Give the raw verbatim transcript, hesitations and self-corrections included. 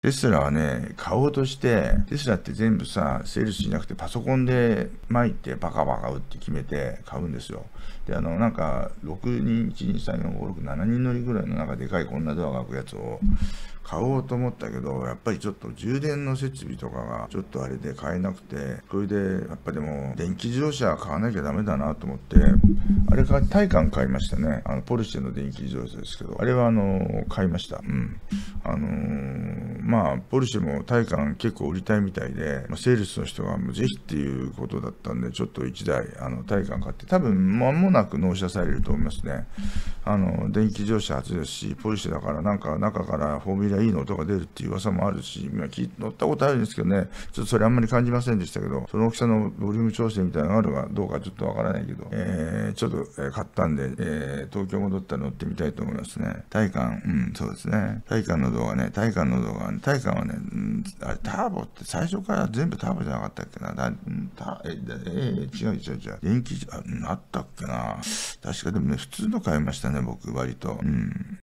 テスラはね、買おうとして、テスラって全部さ、セールスしなくてパソコンで巻いてバカバカ売って決めて買うんですよ。で、あの、なんか、ろくにん、いちにん、さん、よん、ご、ろく、ななにん乗りぐらいのなんかでかいこんなドアが開くやつを買おうと思ったけど、やっぱりちょっと充電の設備とかがちょっとあれで買えなくて、それで、やっぱでも、電気自動車買わなきゃダメだなと思って、あれか、タイカン買いましたね。あの、ポルシェの電気自動車ですけど、あれはあの、買いました。うん。あのー、まあ、ポルシェもタイカン結構売りたいみたいで、まあ、セールスの人がもうぜひっていうことだったんで、ちょっといちだい、あの、タイカン買って、多分間もなく納車されると思いますね。あの、電気自動車初ですし、ポルシェだからなんか中からフォーミュラ E の音が出るっていう噂もあるし、今乗ったことあるんですけどね、ちょっとそれあんまり感じませんでしたけど、その大きさのボリューム調整みたいなのがあるかどうかちょっとわからないけど、えー、ちょっと、えー、買ったんで、えー、東京戻ったら乗ってみたいと思いますね。タイカン、うん、そうですね。タイカンの動画ね、タイカンの動画、タイカンはね、うん、あれ、ターボって最初から全部ターボじゃなかったっけな。だたえ、えー、違う違う違う。電気、あ、あったっけな。確かでもね、普通の買いましたね、僕、割と。うん。